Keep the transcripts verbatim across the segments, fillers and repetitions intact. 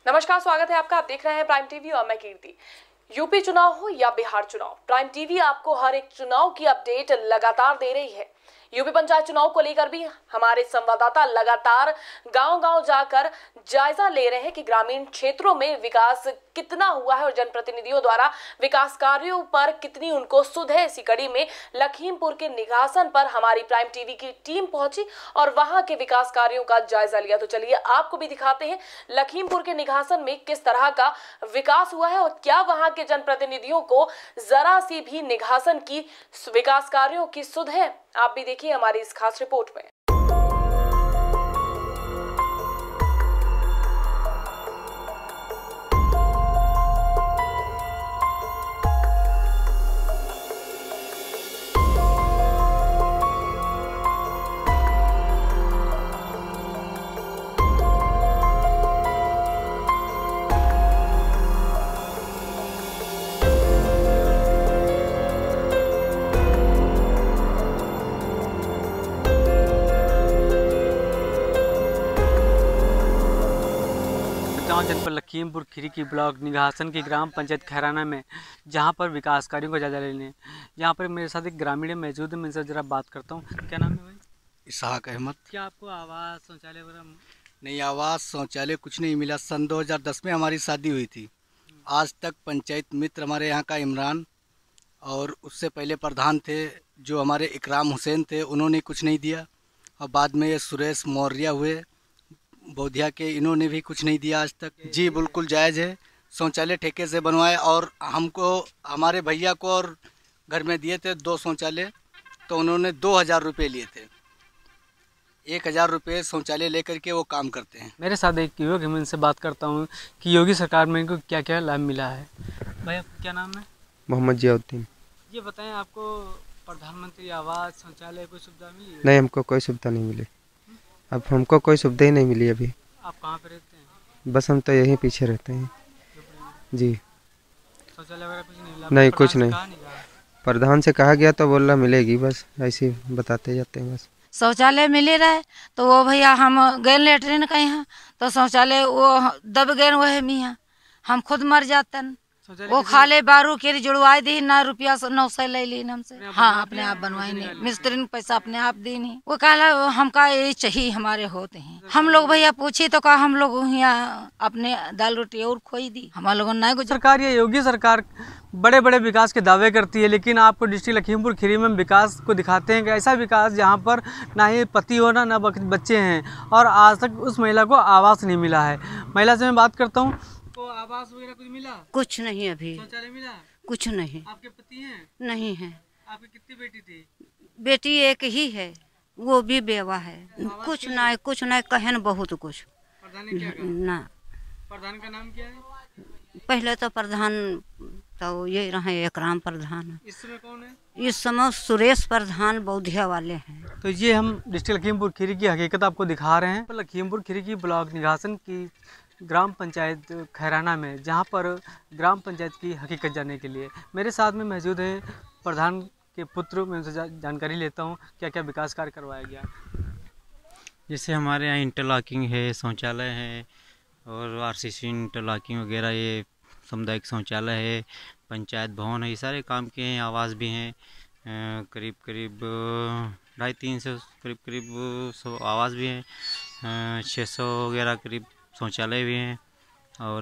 नमस्कार, स्वागत है आपका। आप देख रहे हैं प्राइम टीवी और मैं कीर्ति। यूपी चुनाव हो या बिहार चुनाव, प्राइम टीवी आपको हर एक चुनाव की अपडेट लगातार दे रही है। यूपी पंचायत चुनाव को लेकर भी हमारे संवाददाता लगातार गांव-गांव जाकर जायजा ले रहे हैं कि ग्रामीण क्षेत्रों में विकास कितना हुआ है और जनप्रतिनिधियों द्वारा विकास कार्यों पर कितनी उनको सुध है। इसी कड़ी में लखीमपुर के निघासन पर हमारी प्राइम टीवी की टीम पहुंची और वहां के विकास कार्यों का जायजा लिया। तो चलिए आपको भी दिखाते हैं लखीमपुर के निघासन में किस तरह का विकास हुआ है और क्या वहां के जनप्रतिनिधियों को जरा सी भी निघासन की विकास कार्यों की सुध है। आप भी देखिए हमारी इस खास रिपोर्ट में। जनपद लखीमपुर खीरी की ब्लॉक निघासन की ग्राम पंचायत खैराना में जहां पर विकास कार्यों को जायजा लेने यहाँ पर मेरे साथ एक ग्रामीण मौजूद है। मैं इनसे जरा बात करता हूँ। क्या नाम है भाई? इसहाक अहमद। क्या आपको आवास शौचालय वगैरह? नहीं, आवास शौचालय कुछ नहीं मिला। सन दो हज़ार दस में हमारी शादी हुई थी। आज तक पंचायत मित्र हमारे यहाँ का इमरान और उससे पहले प्रधान थे जो हमारे इकराम हुसैन थे, उन्होंने कुछ नहीं दिया। और बाद में ये सुरेश मौर्य हुए बोधिया के, इन्होंने भी कुछ नहीं दिया आज तक। जी बिल्कुल जायज़ है। शौचालय ठेके से बनवाए और हमको हमारे भैया को और घर में दिए थे दो शौचालय, तो उन्होंने दो हज़ार रुपये लिए थे। एक हज़ार रुपये शौचालय लेकर के वो काम करते हैं। मेरे साथ एक युवक है, मैं इनसे बात करता हूँ कि योगी सरकार में इनको क्या क्या लाभ मिला है। भाई आपका क्या नाम है? मोहम्मद जियाउद्दीन। ये बताएं, आपको प्रधानमंत्री आवास शौचालय कोई सुविधा मिली है? नहीं, हमको कोई सुविधा नहीं मिली। अब हमको कोई सुविधा ही नहीं मिली अभी। आप कहाँ पे रहते हैं? बस हम तो यहीं पीछे रहते हैं जी। शौचालय वगैरह कुछ नहीं मिला? नहीं, कुछ नहीं। प्रधान से कहा गया तो बोला मिलेगी, बस ऐसे ही बताते जाते हैं। बस शौचालय मिले रहे तो वो भैया हम गए लेटरिन का यहाँ, तो शौचालय वो दब गए वह मियाँ, हम खुद मर जाते। वो खाले बारू के जुड़वाई दी ना, रुपया नौ सौ ले ली हमसे। हाँ, अपने आप बनवाई नहीं, मिस्त्री ने पैसा अपने आप दी नहीं। वो कहला हमका ये चाहिए, हमारे होते हैं। हम लोग भैया पूछे तो कहा हम लोग यहाँ अपने दाल रोटी और खोई दी, हमारे लोगों ने। सरकार ये योगी सरकार बड़े बड़े विकास के दावे करती है, लेकिन आपको डिस्ट्रिक्ट लखीमपुर खीरी में विकास को दिखाते हैं कि ऐसा विकास जहाँ पर ना ही पति हो ना ना बच्चे हैं, और आज तक उस महिला को आवास नहीं मिला है। महिला से मैं बात करता हूँ, को आवास वगैरह कुछ मिला? कुछ नहीं अभी। शौचालय मिला? कुछ नहीं। आपके पति हैं? नहीं है। आपकी कितनी बेटी थी? बेटी एक ही है, वो भी बेवा है। कुछ ना कुछ ना कहन बहुत कुछ। प्रधान ने क्या कहा? ना। प्रधान का नाम क्या है? पहले तो प्रधान तो ये रहे इकराम प्रधान। इस समय कौन है? इस समय सुरेश प्रधान बोधिया वाले हैं। तो ये हम डिस्ट्रिक्ट लखीमपुर खीरी की हकीकत आपको दिखा रहे हैं। लखीमपुर खीरी की ब्लॉक निघासन की ग्राम पंचायत खैराना में, जहां पर ग्राम पंचायत की हकीकत जानने के लिए मेरे साथ में मौजूद है प्रधान के पुत्र। मैं उनसे जानकारी लेता हूं क्या क्या विकास कार्य करवाया गया। जैसे हमारे यहाँ इंटरलॉकिंग है, शौचालय है और आरसीसी इंटरलॉकिंग वगैरह, ये सामुदायिक शौचालय है, पंचायत भवन है, ये सारे काम किए हैं। आवास भी हैं, करीब करीब ढाई तीन सौ करीब करीब सौ आवास भी हैं, छः सौ वगैरह करीब शौचालय भी हैं, और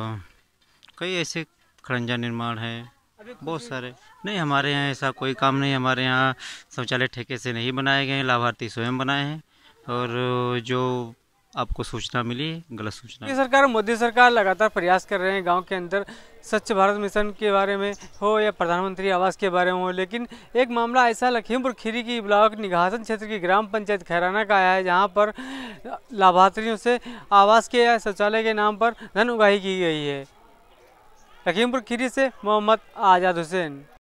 कई ऐसे खड़ंजा निर्माण है, बहुत सारे। नहीं, हमारे यहाँ ऐसा कोई काम नहीं। हमारे यहाँ शौचालय ठेके से नहीं बनाए गए हैं, लाभार्थी स्वयं बनाए हैं। और जो आपको सूचना मिली गलत सूचना। ये सरकार, मोदी सरकार लगातार प्रयास कर रहे हैं गांव के अंदर स्वच्छ भारत मिशन के बारे में हो या प्रधानमंत्री आवास के बारे में हो, लेकिन एक मामला ऐसा लखीमपुर खीरी की ब्लॉक निघासन क्षेत्र की ग्राम पंचायत खैराना का आया है, जहां पर लाभार्थियों से आवास के या शौचालय के नाम पर धन उगाही की गई है। लखीमपुर खीरी से मोहम्मद आजाद हुसैन।